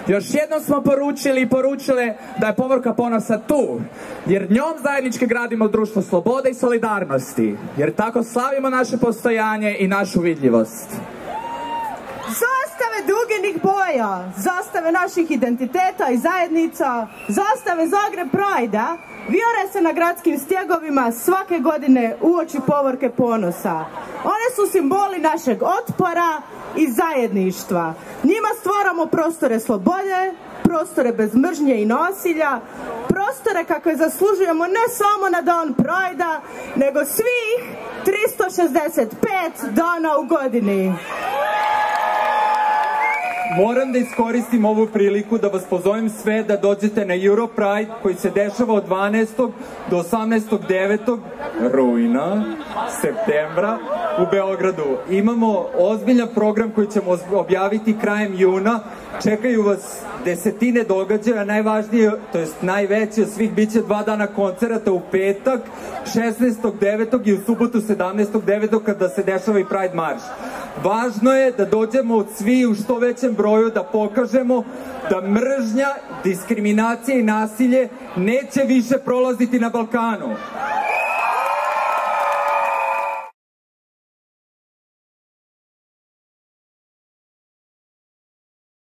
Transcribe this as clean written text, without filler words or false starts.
Još jednom smo poručili i poručile da je Povorka ponosa tu, jer njom zajednički gradimo društvo slobode i solidarnosti, jer tako slavimo naše postojanje i našu vidljivost. Zastave duginih boja, zastave naših identiteta i zajednica, zastave Zagreb Pride-a vijore se na gradskim stjegovima svake godine uoči Povorke ponosa. One su simboli našeg otpora i zajedništva. Njima stvaramo prostore slobode, prostore bez mržnje i nasilja, prostore kakve zaslužujemo ne samo na dan Pride-a, nego svih 365 dana u godini. Moram da iskoristim ovu priliku da vas pozovem sve da dođete na Euro Pride koji se dešava od 12. do 18.9. rujna, septembra u Beogradu. Imamo ozbiljan program koji ćemo objaviti krajem juna. Čekaju vas desetine događaja, najvažnije, to jest najveći od svih, bit će 2 dana koncerata u petak 16.9. i u subotu 17.9. kada se dešava i Pride marš. Važno je da dođemo svi u što većem broju, da pokažemo da mržnja, diskriminacija i nasilje neće više prolaziti na Balkanu.